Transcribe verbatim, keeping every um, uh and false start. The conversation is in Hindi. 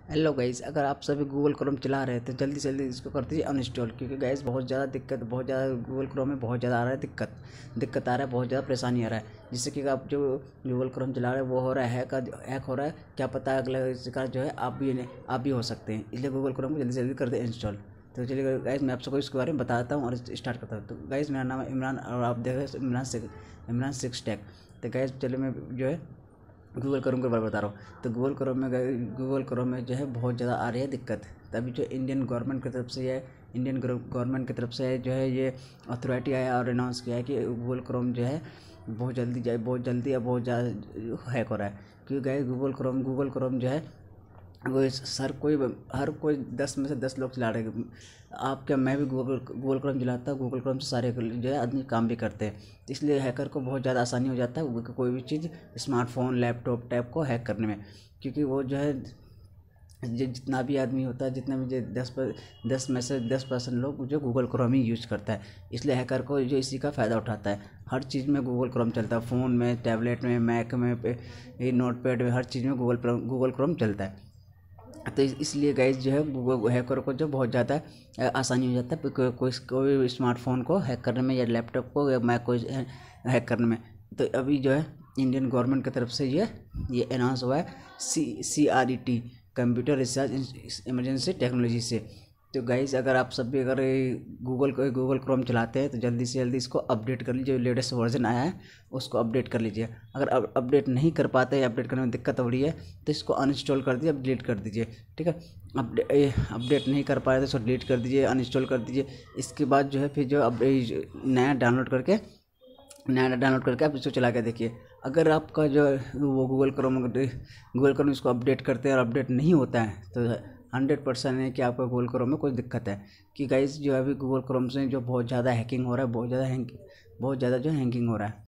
हेलो गाइस, अगर आप सभी गूगल क्रोम चला रहे हैं तो जल्दी से जल्दी इसको कर दीजिए अनइंस्टॉल, क्योंकि गाइस बहुत ज़्यादा दिक्कत बहुत ज़्यादा गूगल क्रोम में बहुत ज़्यादा आ रहा है दिक्कत दिक्कत आ रहा है बहुत ज़्यादा परेशानी आ रहा है, जिससे कि आप जो गूगल क्रोम चला रहे हैं वो हो रहा है हैक हैक हो रहा है। क्या पता है अगला शिकार जो है आप भी आप भी हो सकते हैं, इसलिए गूगल क्रोम को जल्दी से जल्दी कर दे इंस्टॉल। तो चलिए गाइस, मैं आप सबको इसके बारे में बताता हूँ और स्टार्ट करता हूँ। तो गाइस, मेरा नाम है इमरान और आप देख रहे हैं Imran six Imran six tech. तो गाइस चलिए मैं जो है गूगल क्रोम के बारे में बता रहा हूँ। तो गूगल क्रोम में गूगल क्रोम में जो है बहुत ज़्यादा आ रही है दिक्कत। तभी जो इंडियन गवर्नमेंट की तरफ से है इंडियन गवर्नमेंट की तरफ से जो है ये अथॉरिटी आया और अनाउंस किया है कि गूगल क्रोम जो है बहुत जल्दी जाए बहुत जल्दी या बहुत ज़्यादा हैक हो रहा है। क्योंकि guys Google Chrome Google Chrome जो है वो सर कोई हर कोई दस में से दस लोग चला रहे हैं। आप क्या, मैं भी गूगल गूगल क्रोम चलाता हूँ। गूगल क्रोम से सारे जो है आदमी काम भी करते हैं, इसलिए हैकर को बहुत ज़्यादा आसानी हो जाता है कोई भी चीज़ स्मार्टफोन लैपटॉप टैब को हैक करने में। क्योंकि वो जो है जितना भी आदमी होता है, जितना भी दस पर दस में से दस परसेंट लोग जो गूगल क्रोम ही यूज करता है, इसलिए हैकर को जो इसी का फ़ायदा उठाता है। हर चीज़ में गूगल क्रोम चलता है, फ़ोन में, टैबलेट में, मैक में, नोट पैड में, हर चीज़ में गूगल गूगल क्रोम चलता है। तो इसलिए गाइस जो है गूगल हैकर को जो बहुत ज़्यादा आसानी हो जाता है कोई कोई कोई स्मार्टफोन को हैक करने में या लैपटॉप को या मैक को हैक करने में। तो अभी जो है इंडियन गवर्नमेंट की तरफ से ये ये अनाउंस हुआ है C C R E T computer research emergency technology से। तो गाइस, अगर आप सब भी अगर गूगल गूगल क्रोम चलाते हैं तो जल्दी से जल्दी इसको अपडेट कर लीजिए। जो लेटेस्ट वर्जन आया है उसको अपडेट कर लीजिए। अगर अब अपडेट नहीं कर पाते या अपडेट करने में दिक्कत हो रही है तो इसको अनइंस्टॉल कर दीजिए, डिलीट कर दीजिए। ठीक है, अपडेट अपडेट नहीं कर पाए तो इसको डिलीट कर दीजिए, अनइंस्टॉल कर दीजिए। इसके बाद जो है फिर जो अब नया डाउनलोड करके नया डाउनलोड करके आप इसको चला के देखिए। अगर आपका जो वो गूगल क्रोम गूगल क्रोम इसको अपडेट करते हैं और अपडेट नहीं होता है तो हंड्रेड परसेंट है कि आपका गूगल क्रोम में कोई दिक्कत है। कि गाइस जो अभी गूगल क्रोम से जो बहुत ज़्यादा हैकिंग हो रहा है बहुत ज़्यादा हैंग बहुत ज़्यादा जो हैंगिंग हो रहा है।